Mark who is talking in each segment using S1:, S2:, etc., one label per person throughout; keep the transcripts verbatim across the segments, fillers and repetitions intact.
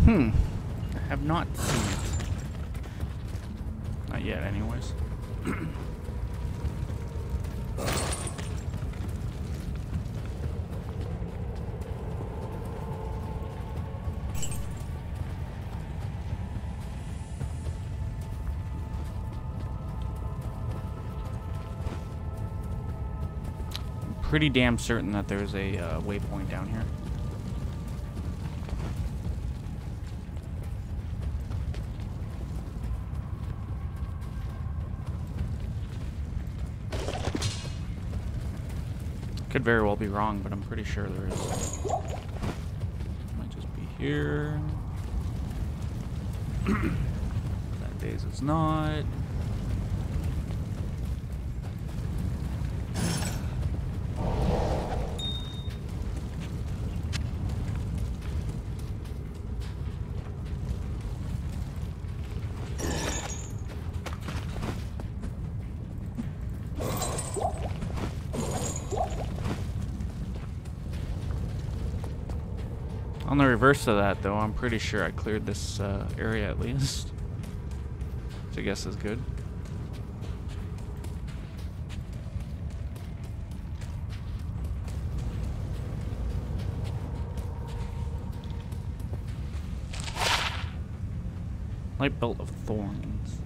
S1: Hmm. I have not seen it. Not yet, anyways. Pretty damn certain that there's a uh, waypoint down here. Could very well be wrong, but I'm pretty sure there is. Might just be here. That days it's not. On the reverse of that, though, I'm pretty sure I cleared this uh, area at least. Which I guess is good. Light belt of thorns.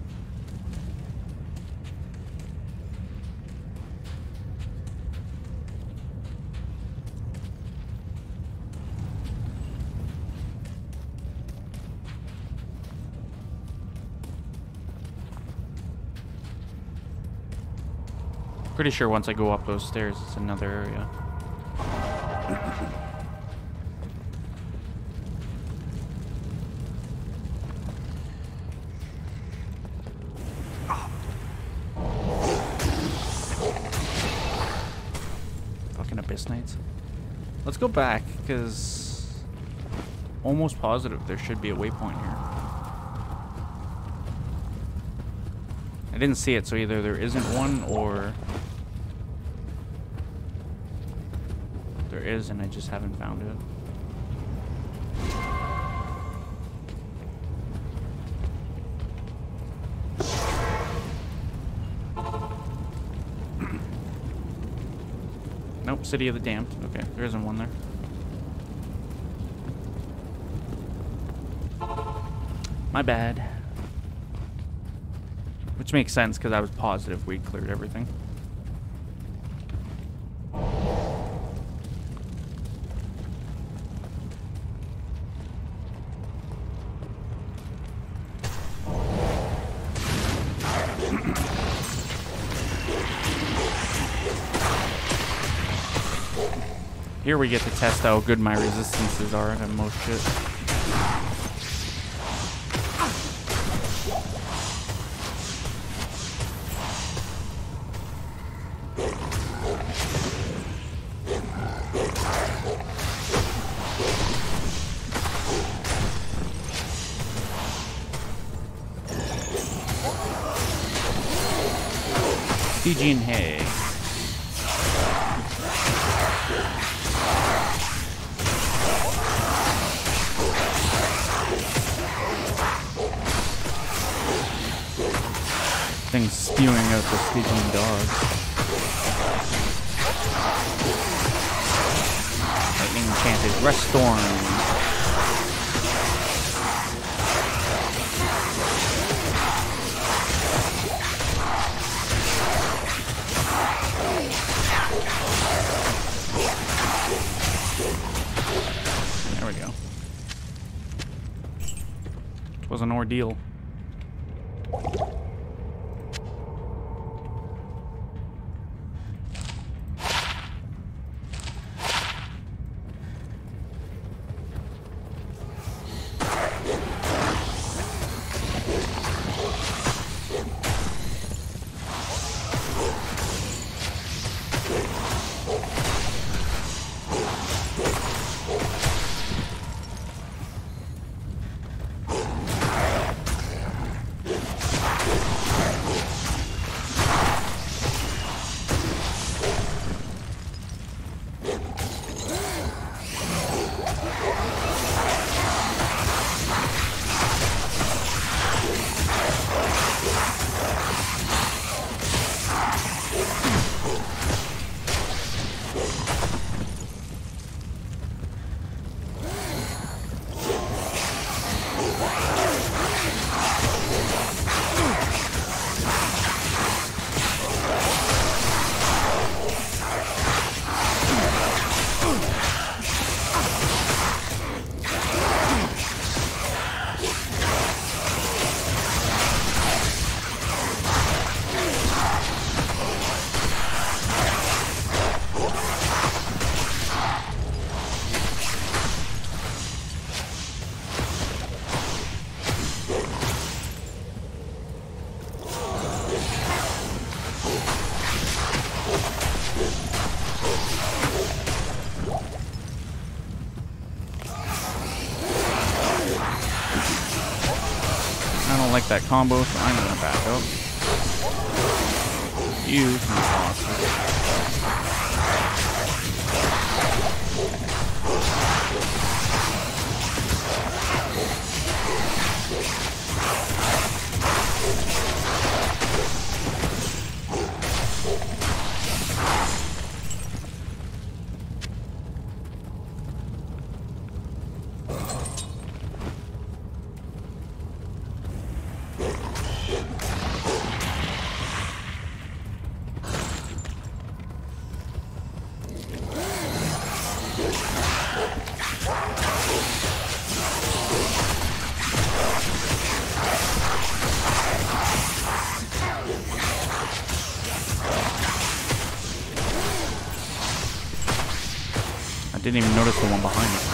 S1: Pretty sure once I go up those stairs, it's another area. Fucking Abyss Knights. Let's go back, because almost positive there should be a waypoint here. I didn't see it, so either there isn't one or there is and I just haven't found it. Nope, City of the Damned. Okay, there isn't one there. My bad. Which makes sense, because I was positive we cleared everything. Here we get to test how good my resistances are to most shit. Eugene Hay. Things spewing out the Stygian dog. Lightning enchanted Rest Storm. There we go. It was an ordeal. don't like that combo, so I'm gonna back up. You can toss it. I didn't even notice the one behind me.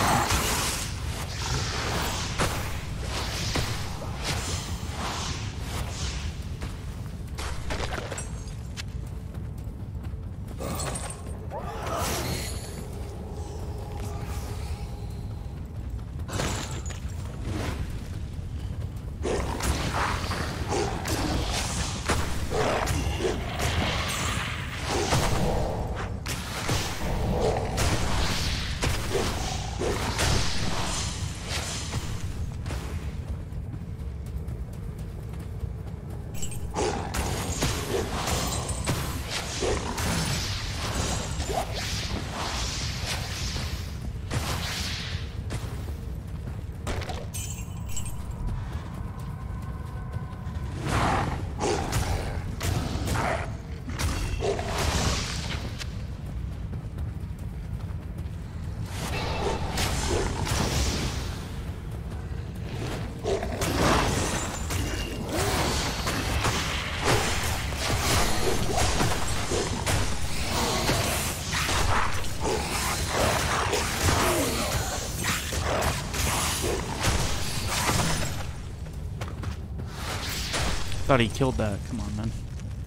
S1: Thought he killed that. Come on, man.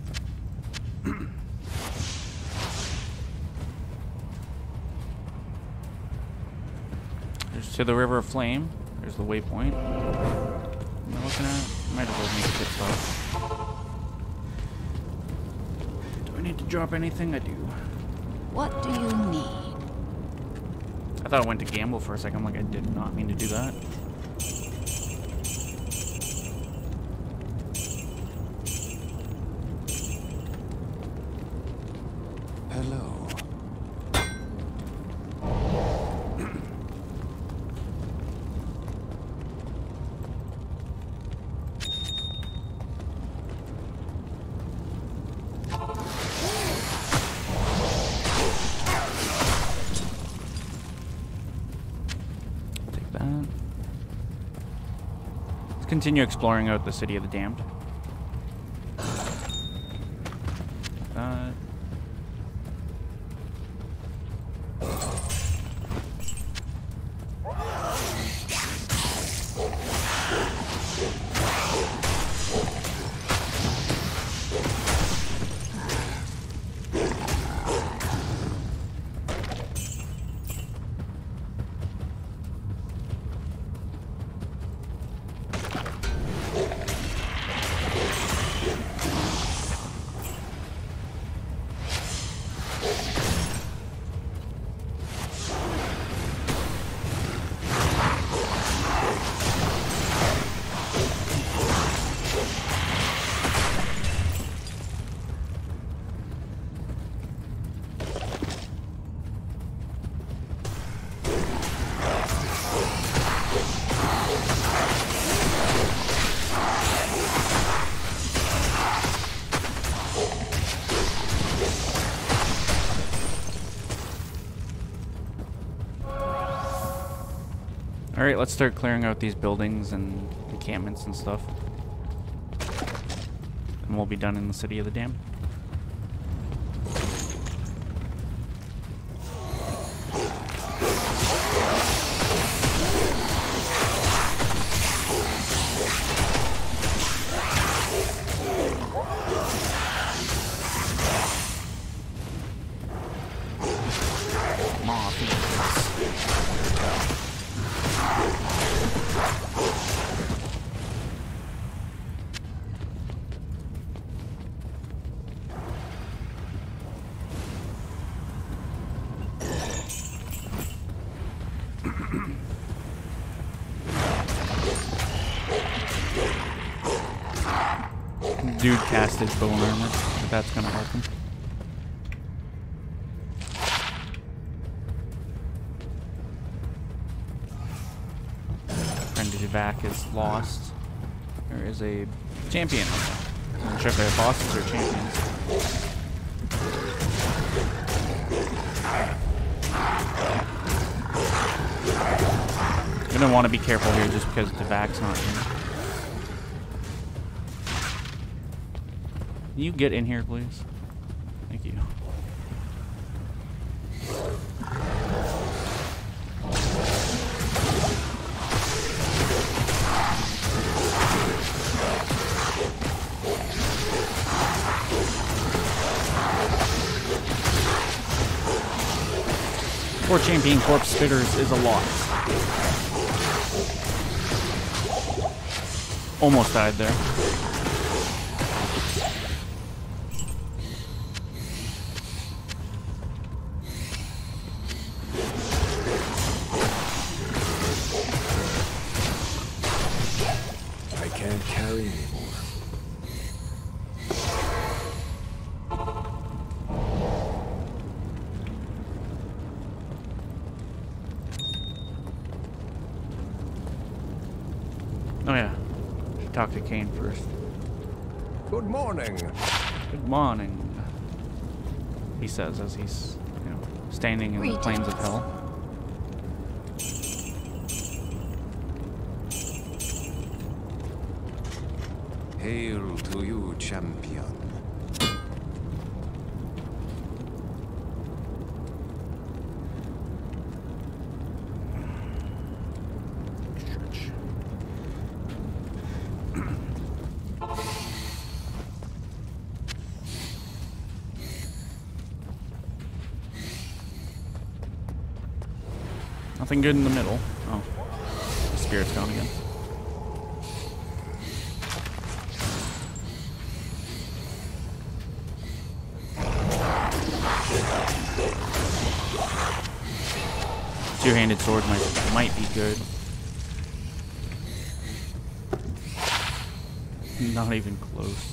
S1: There's to the River of Flame. There's the waypoint. Am I looking at? Might as well make a pit stop. Do I need to drop anything? I do.
S2: What do you need?
S1: I thought I went to gamble for a second. I'm like, I did not mean to do that.
S3: Hello.
S1: Take that. Let's continue exploring out the City of the Damned. That. Alright, let's start clearing out these buildings and encampments and stuff. And we'll be done in the City of the Damned. Dude casted bone armor, but that's gonna help him. Friend of back is lost. There is a champion. I'm not sure if they're bosses or champions. You're gonna want to be careful here just because Devac's not here. Can you get in here, please? Thank you. Four champion corpse spitters is a lot. Almost died there.
S3: I can't carry anymore.
S1: Oh yeah, should talk to Kane first.
S3: Good morning.
S1: Good morning, he says as he's, you know, standing in the plains of hell.
S3: Hail to you, champion.
S1: Nothing good in the middle. Oh, the spirit's gone again. Two-handed sword might might be good. Not even close.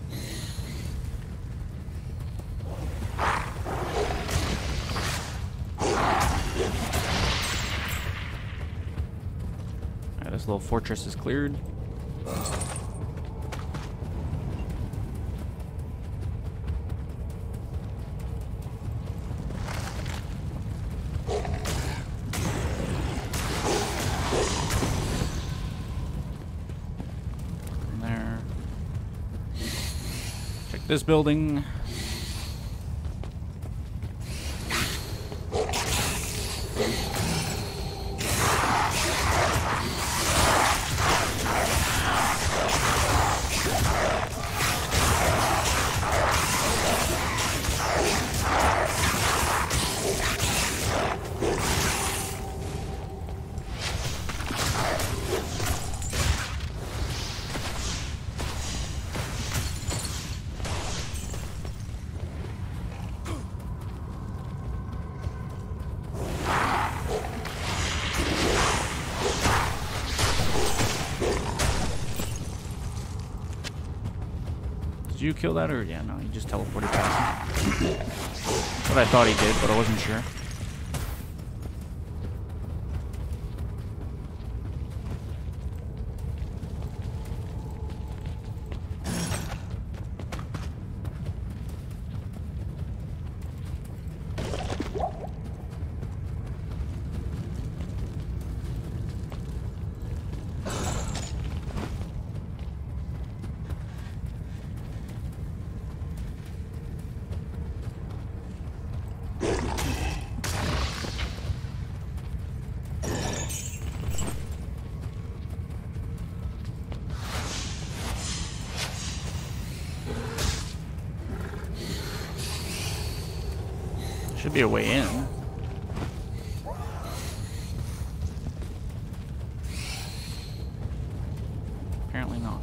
S1: Alright, this little fortress is cleared. This building. Did you kill that, or yeah, no, he just teleported past him. What I thought he did, but I wasn't sure. Should be a way in. Apparently not.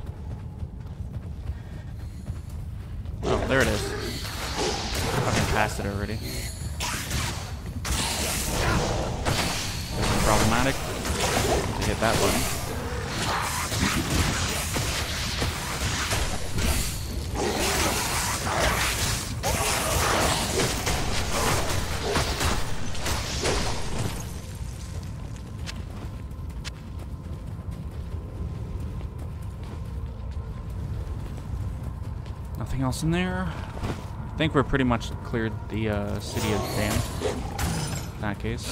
S1: Oh, there it is. Fucking passed it already. problematic to hit that button. Nothing else in there. I think we're pretty much cleared the uh, city of Damned. In that case.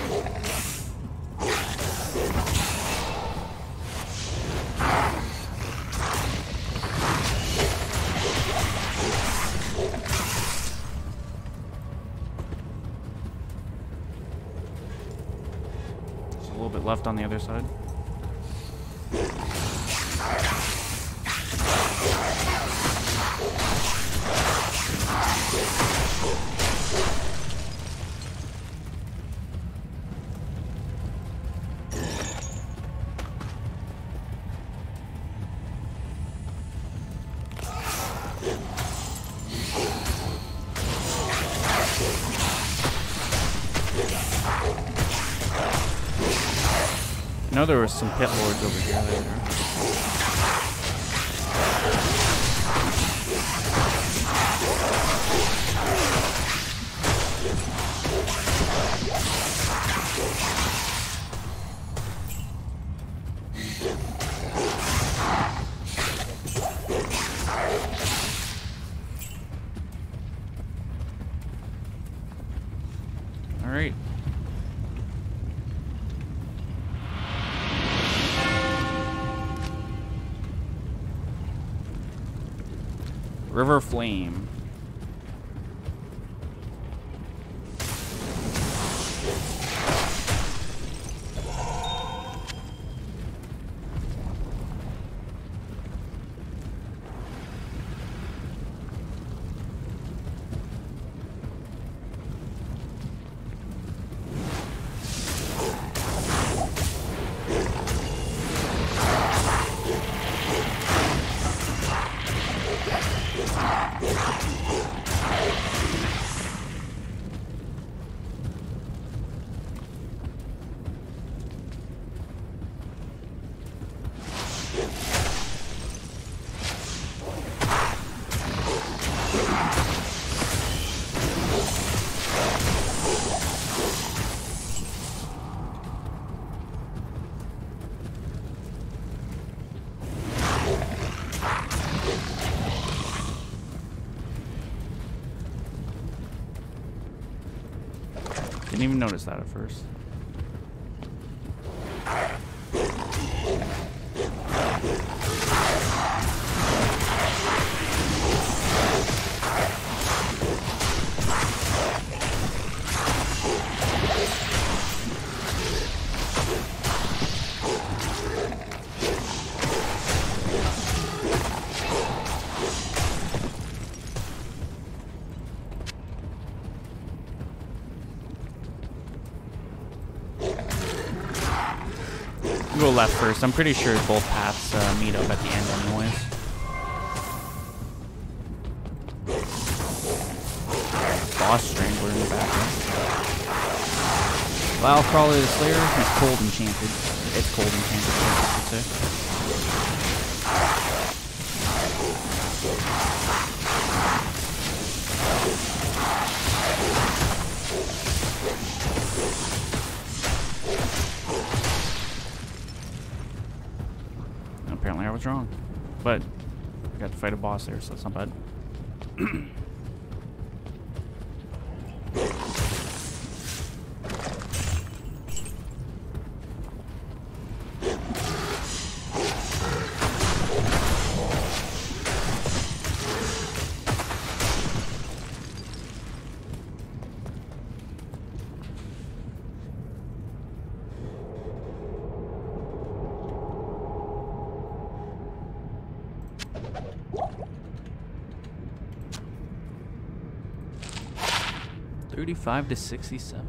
S1: There's a little bit left on the other side. I know there were some pit lords over here later. All right. River Flame. Didn't even notice that at first. Go left first. I'm pretty sure both paths uh, meet up at the end anyways. Boss Strangler in the background. Wow, Crawler the Slayer. He's cold enchanted. It's cold enchanted, I should say. Apparently I was wrong, but I got to fight a boss there, so that's not bad. thirty-five to sixty-seven.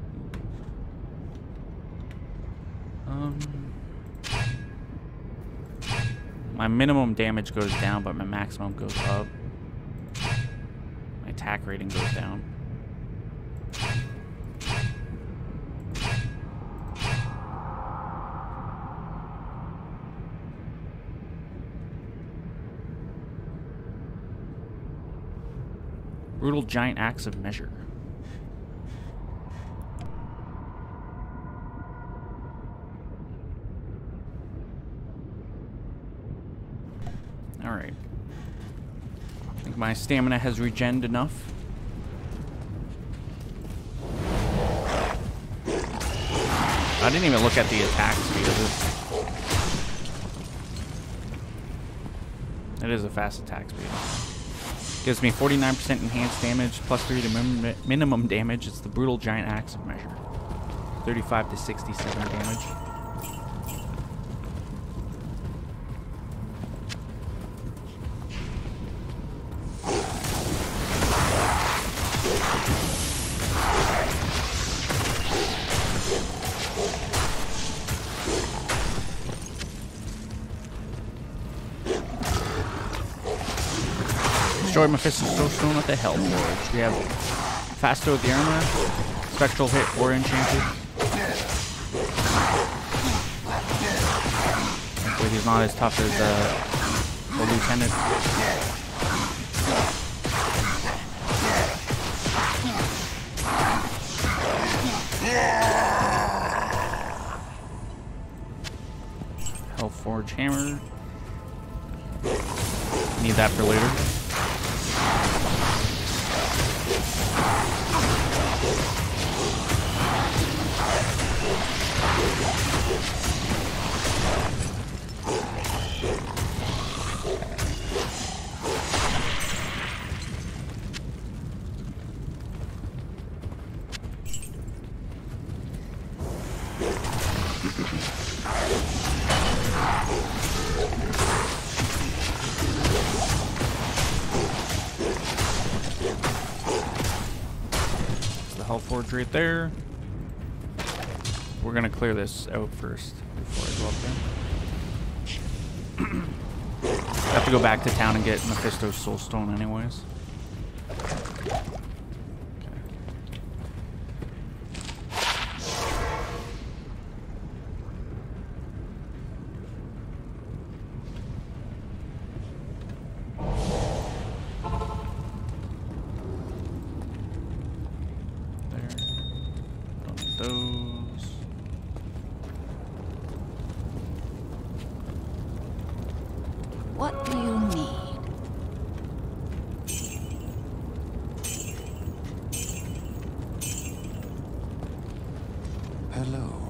S1: Um, my minimum damage goes down, but my maximum goes up. My attack rating goes down. Brutal giant axe of measure. Alright. I think my stamina has regened enough. I didn't even look at the attack speed of it. It is a fast attack speed. Gives me forty-nine percent enhanced damage, plus three to min minimum damage. It's the Brutal Giant Axe of Measure. thirty-five to sixty-seven damage. Destroy Mephisto's Stone with the Hell Forge. We have Fasto with the armor, Spectral Hit or Enchanted. Hopefully he's not as tough as uh, the Lieutenant. Hell Forge Hammer. Need that for later. Forge right there. We're gonna clear this out first before I go up there. I have to go back to town and get Mephisto's Soul Stone anyways.
S2: What do you need?
S3: Hello.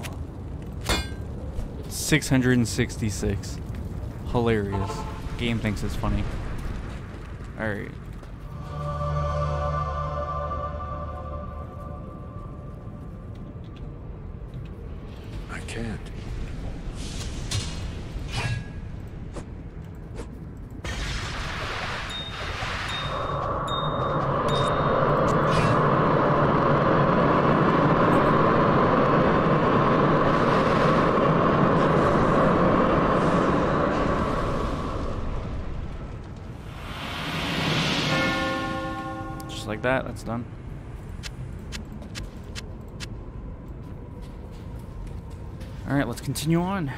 S1: six hundred sixty-six. Hilarious. Game thinks it's funny. Alright.
S3: I can't.
S1: Like that, that's done. All right, let's continue on.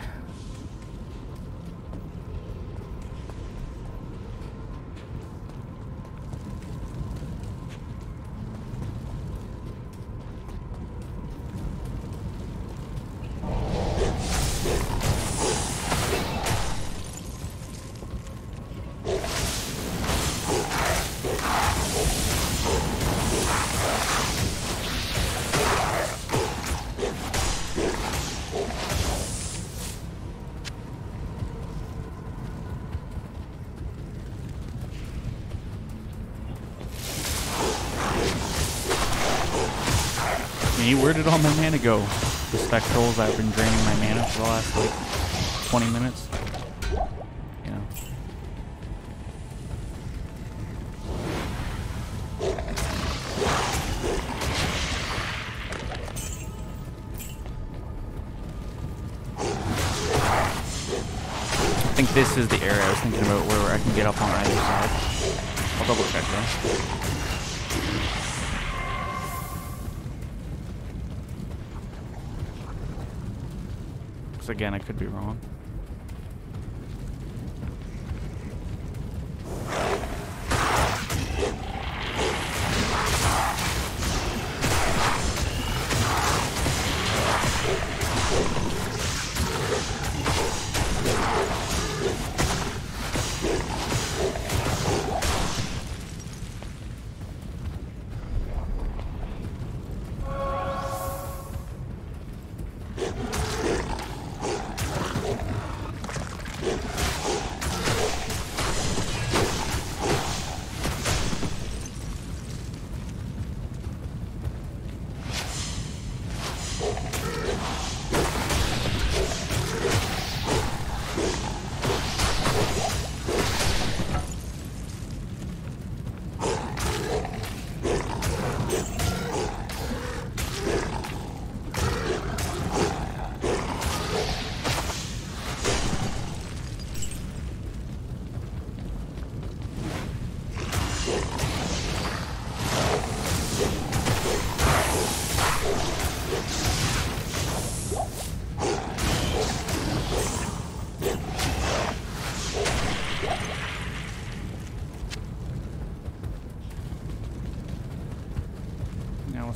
S1: Where did all my mana go? The spectrals, I've been draining my mana for the last like twenty minutes. You know. I think this is the area I was thinking about where I can get up on either side. I'll double check though. Again, I could be wrong.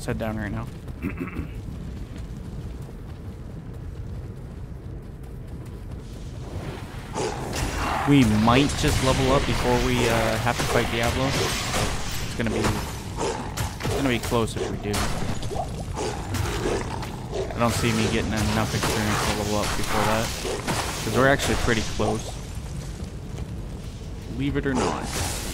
S1: let's head down right now. We might just level up before we uh, have to fight Diablo. It's gonna be, it's gonna be close if we do. I don't see me getting enough experience to level up before that, because we're actually pretty close. Believe it or not.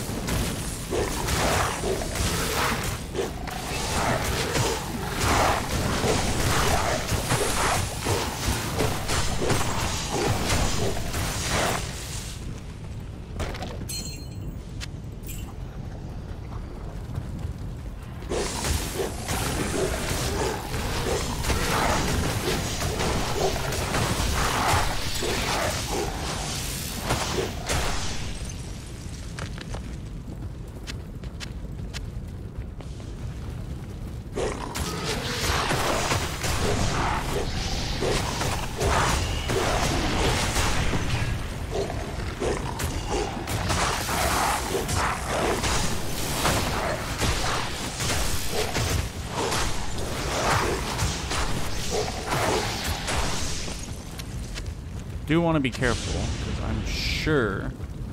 S1: Do want to be careful, because I'm sure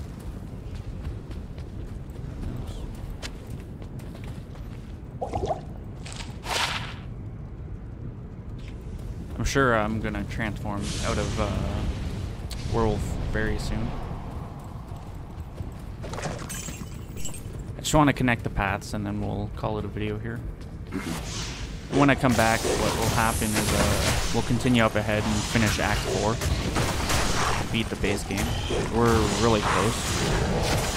S1: I'm sure I'm gonna transform out of uh, Werewolf very soon. I just want to connect the paths and then we'll call it a video here. When I come back, what will happen is uh, we'll continue up ahead and finish Act four. Beat the base game. We're really close.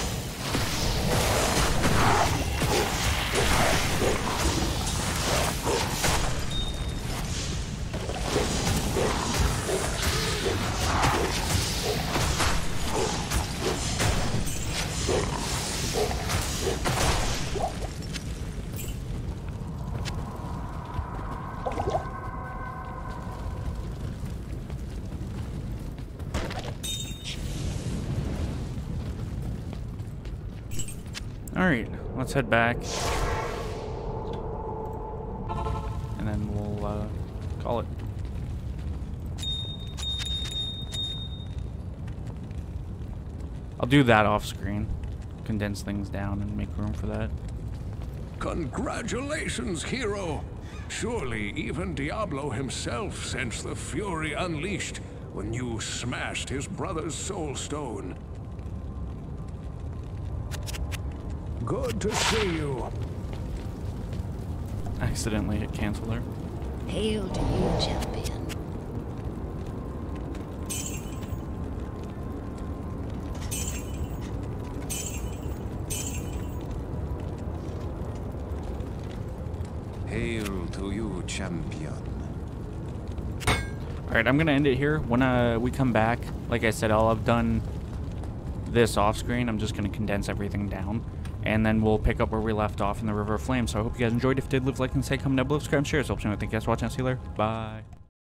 S1: Alright, let's head back. And then we'll uh, call it. I'll do that off screen. Condense things down and make room for that.
S4: Congratulations, hero! Surely even Diablo himself sensed the fury unleashed when you smashed his brother's soul stone. Good to see you.
S1: Accidentally hit cancel there.
S2: Hail to you, champion.
S3: Hail to you, champion.
S1: Alright, I'm gonna end it here. When uh, we come back, like I said, I'll have done this off screen. I'm just gonna condense everything down. And then we'll pick up where we left off in the River of Flame. So I hope you guys enjoyed. If you did, leave a like and say comment down below, subscribe, and share. So, thank you guys for watching. I'll see you later. Bye.